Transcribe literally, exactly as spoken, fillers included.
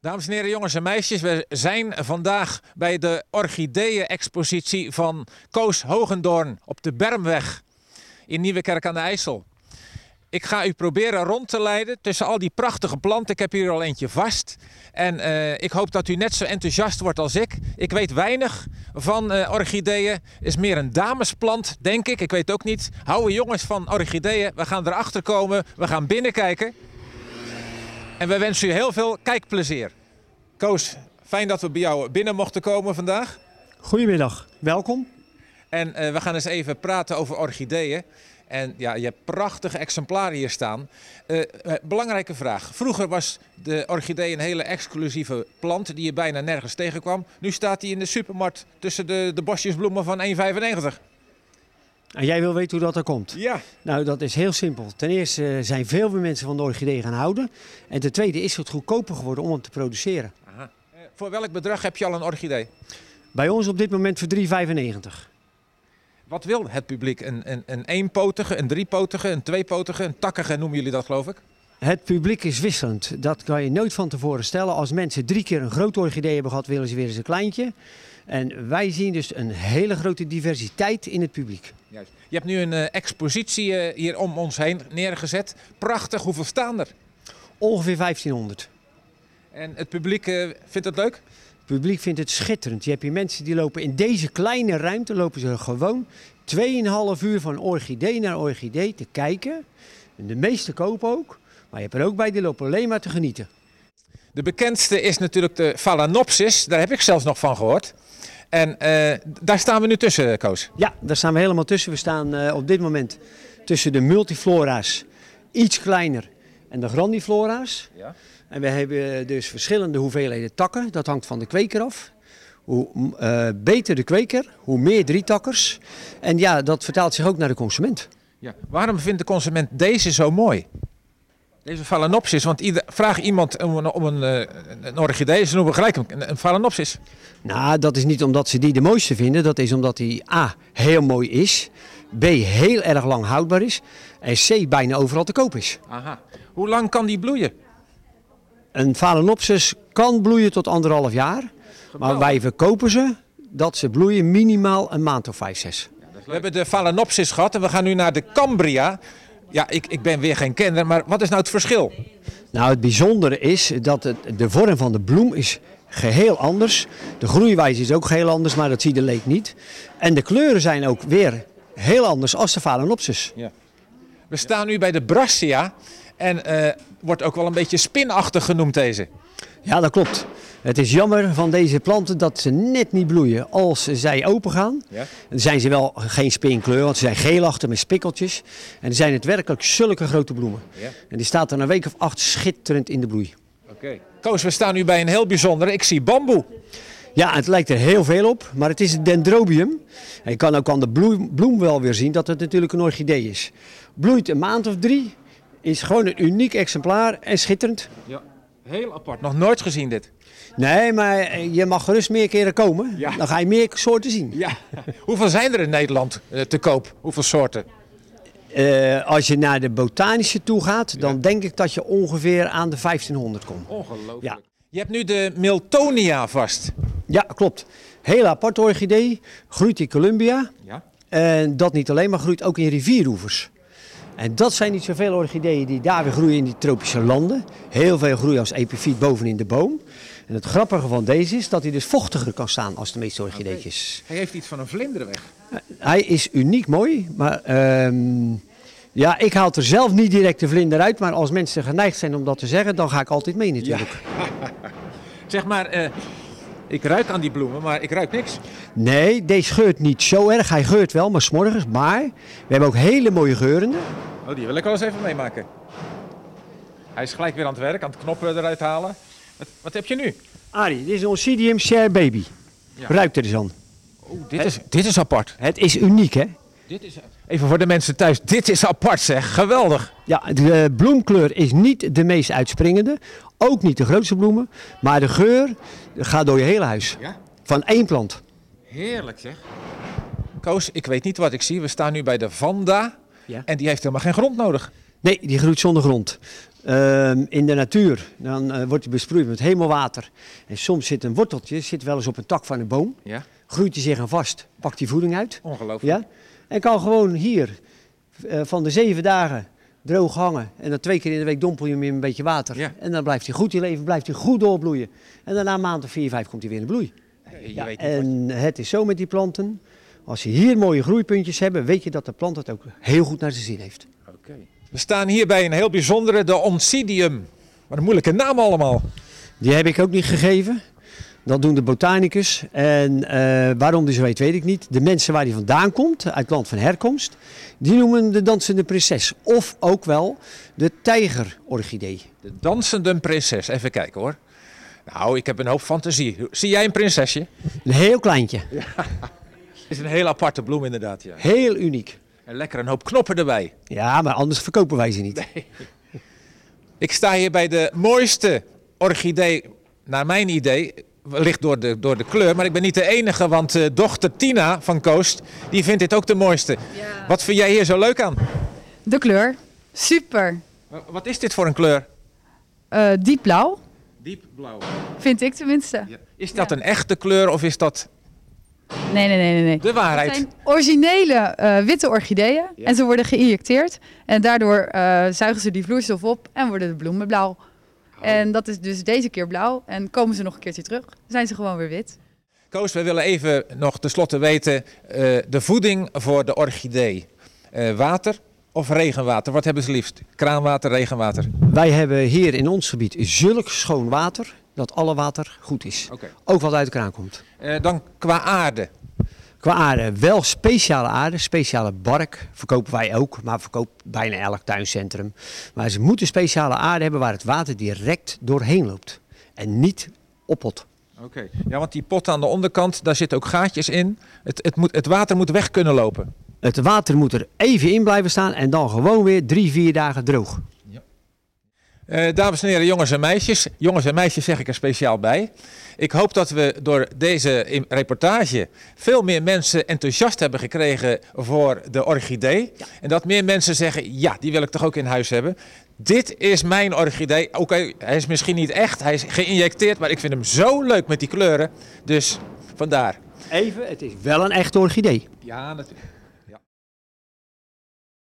Dames en heren, jongens en meisjes, we zijn vandaag bij de orchideeën-expositie van Koos Hogendoorn op de Bermweg in Nieuwekerk aan de IJssel. Ik ga u proberen rond te leiden tussen al die prachtige planten. Ik heb hier al eentje vast. En uh, ik hoop dat u net zo enthousiast wordt als ik. Ik weet weinig van uh, orchideeën. Het is meer een damesplant, denk ik. Ik weet ook niet. Houden jongens van orchideeën. We gaan erachter komen. We gaan binnenkijken. En we wensen u heel veel kijkplezier. Koos, fijn dat we bij jou binnen mochten komen vandaag. Goedemiddag, welkom. En uh, we gaan eens even praten over orchideeën. En ja, je hebt prachtige exemplaren hier staan. Uh, uh, belangrijke vraag. Vroeger was de orchidee een hele exclusieve plant die je bijna nergens tegenkwam. Nu staat die in de supermarkt tussen de, de bosjesbloemen van één vijfennegentig. En jij wil weten hoe dat er komt? Ja. Nou, dat is heel simpel. Ten eerste zijn veel meer mensen van de orchidee gaan houden. En ten tweede is het goedkoper geworden om hem te produceren. Aha. Uh, voor welk bedrag heb je al een orchidee? Bij ons op dit moment voor drie vijfennegentig. Wat wil het publiek? Een, een, een eenpotige, een driepotige, een tweepotige, een takkige noemen jullie dat, geloof ik? Het publiek is wisselend. Dat kan je nooit van tevoren stellen. Als mensen drie keer een grote orchidee hebben gehad, willen ze weer eens een kleintje. En wij zien dus een hele grote diversiteit in het publiek. Juist. Je hebt nu een uh, expositie uh, hier om ons heen neergezet. Prachtig, hoeveel staan er? Ongeveer vijftienhonderd. En het publiek uh, vindt het leuk? Het publiek vindt het schitterend. Je hebt hier mensen die lopen in deze kleine ruimte, lopen ze gewoon tweeënhalf uur van orchidee naar orchidee te kijken. En de meeste kopen ook. Maar je hebt er ook bij die lopen alleen maar te genieten. De bekendste is natuurlijk de Phalaenopsis. Daar heb ik zelfs nog van gehoord. En uh, daar staan we nu tussen, Koos. Ja, daar staan we helemaal tussen. We staan uh, op dit moment tussen de multiflora's, iets kleiner, en de grandiflora's. Ja. En we hebben dus verschillende hoeveelheden takken. Dat hangt van de kweker af. Hoe uh, beter de kweker, hoe meer drietakkers. En ja, dat vertaalt zich ook naar de consument. Ja. Waarom vindt de consument deze zo mooi? Deze Phalaenopsis, want ieder, vraag iemand om een, om een, een orchidee, ze noemen gelijk een, een Phalaenopsis. Nou, dat is niet omdat ze die de mooiste vinden. Dat is omdat die A, heel mooi is. B, heel erg lang houdbaar is. En C, bijna overal te koop is. Aha. Hoe lang kan die bloeien? Een Phalaenopsis kan bloeien tot anderhalf jaar. Geweldig. Maar wij verkopen ze dat ze bloeien minimaal een maand of vijf, zes. Ja, we hebben de Phalaenopsis gehad en we gaan nu naar de Cambria. Ja, ik, ik ben weer geen kenner, maar wat is nou het verschil? Nou, het bijzondere is dat het, de vorm van de bloem is geheel anders. De groeiwijze is ook geheel anders, maar dat ziet de leek niet. En de kleuren zijn ook weer heel anders als de Phalaenopsis. Ja. We staan nu bij de Brassia en uh, wordt ook wel een beetje spinachtig genoemd deze. Ja, dat klopt. Het is jammer van deze planten dat ze net niet bloeien als zij open gaan. Ja. Dan zijn ze wel geen spinkleur, want ze zijn geelachtig met spikkeltjes. En dan zijn het werkelijk zulke grote bloemen. Ja. En die staat er een week of acht schitterend in de bloei. Oké. Okay. Koos, we staan nu bij een heel bijzondere. Ik zie bamboe. Ja, het lijkt er heel veel op, maar het is het dendrobium. En je kan ook aan de bloem, bloem wel weer zien dat het natuurlijk een orchidee is. Bloeit een maand of drie, is gewoon een uniek exemplaar en schitterend. Ja, heel apart. Nog nooit gezien dit. Nee, maar je mag gerust meer keren komen. Ja. Dan ga je meer soorten zien. Ja. Hoeveel zijn er in Nederland uh, te koop? Hoeveel soorten? Uh, als je naar de botanische toe gaat, dan ja. denk ik dat je ongeveer aan de vijftienhonderd komt. Ongelooflijk. Ja. Je hebt nu de Miltonia vast. Ja, klopt. Heel apart orchidee. Groeit in Colombia. Ja. En dat niet alleen, maar groeit ook in rivieroevers. En dat zijn niet zoveel orchideeën die daar weer groeien in die tropische landen. Heel veel groeien als epifiet bovenin de boom. En het grappige van deze is dat hij dus vochtiger kan staan als de meeste orchideetjes. Okay. Hij heeft iets van een vlinderweg. Hij is uniek mooi, maar um, ja, ik haal er zelf niet direct de vlinder uit. Maar als mensen geneigd zijn om dat te zeggen, dan ga ik altijd mee natuurlijk. Ja. Zeg maar, uh, ik ruik aan die bloemen, maar ik ruik niks. Nee, deze geurt niet zo erg. Hij geurt wel, maar 's morgens. Maar we hebben ook hele mooie geurende. Oh, die wil ik wel eens even meemaken. Hij is gelijk weer aan het werk, aan het knoppen eruit halen. Wat, wat heb je nu? Arie, dit is een Oncidium Share Baby. Ja. Ruikt er eens aan. Oh, dit, is, dit is apart. Het is uniek, hè? Dit is, even voor de mensen thuis, dit is apart zeg, geweldig. Ja, de bloemkleur is niet de meest uitspringende, ook niet de grootste bloemen, maar de geur gaat door je hele huis. Ja? Van één plant. Heerlijk zeg. Koos, ik weet niet wat ik zie, we staan nu bij de Vanda ja. En die heeft helemaal geen grond nodig. Nee, die groeit zonder grond. Ehm, in de natuur, dan uh, wordt hij besproeid met hemelwater. En soms zit een worteltje, zit wel eens op een tak van een boom. Ja. Groeit hij zich aan vast, pakt hij voeding uit. Ongelooflijk. Ja? En kan gewoon hier uh, van de zeven dagen droog hangen. En dan twee keer in de week dompel je hem in een beetje water. Ja. En dan blijft hij goed in leven, blijft hij goed doorbloeien. En daarna een maand of vier, vijf komt hij weer in de bloei. Je Ja, weet niet en het is zo met die planten. Als je hier mooie groeipuntjes hebt, weet je dat de plant het ook heel goed naar zijn zin heeft. wat... okay. We staan hier bij een heel bijzondere, de Oncidium. Wat een moeilijke naam allemaal. Die heb ik ook niet gegeven. Dat doen de botanicus. En uh, waarom die zo heet, weet ik niet. De mensen waar die vandaan komt, uit het land van herkomst, die noemen de dansende prinses. Of ook wel de tijgerorchidee. De dansende prinses. Even kijken hoor. Nou, ik heb een hoop fantasie. Zie jij een prinsesje? Een heel kleintje. Ja. Het is een heel aparte bloem inderdaad. Ja. Heel uniek. En lekker een hoop knoppen erbij. Ja, maar anders verkopen wij ze niet. Nee. Ik sta hier bij de mooiste orchidee, naar mijn idee, wellicht door de, door de kleur. Maar ik ben niet de enige, want uh, dochter Tina van Koost, die vindt dit ook de mooiste. Ja. Wat vind jij hier zo leuk aan? De kleur. Super. Wat is dit voor een kleur? Uh, diep blauw. Diep blauw. Vind ik tenminste. Ja. Is dat ja. een echte kleur of is dat... Nee, nee, nee, nee. De waarheid. Het zijn originele uh, witte orchideeën ja. en ze worden geïnjecteerd. En daardoor uh, zuigen ze die vloeistof op en worden de bloemen blauw. Oh. En dat is dus deze keer blauw. En komen ze nog een keertje terug, zijn ze gewoon weer wit. Koos, we willen even nog tenslotte weten, uh, de voeding voor de orchidee. Uh, water of regenwater? Wat hebben ze liefst? Kraanwater, regenwater? Wij hebben hier in ons gebied zulk schoon water dat alle water goed is. Okay. Ook wat uit de kraan komt. Uh, dan qua aarde? Qua aarde wel speciale aarde, speciale bark verkopen wij ook, maar verkoopt bijna elk tuincentrum. Maar ze moeten speciale aarde hebben waar het water direct doorheen loopt en niet oppot. Oké, okay. Ja, want die pot aan de onderkant, daar zitten ook gaatjes in. Het, het, moet, het water moet weg kunnen lopen. Het water moet er even in blijven staan en dan gewoon weer drie, vier dagen droog. Ja. Uh, dames en heren, jongens en meisjes. Jongens en meisjes zeg ik er speciaal bij. Ik hoop dat we door deze reportage veel meer mensen enthousiast hebben gekregen voor de orchidee. Ja. En dat meer mensen zeggen, ja, die wil ik toch ook in huis hebben. Dit is mijn orchidee. Oké, okay, hij is misschien niet echt, hij is geïnjecteerd, maar ik vind hem zo leuk met die kleuren. Dus vandaar. Even, het is wel een echte orchidee. Ja, natuurlijk.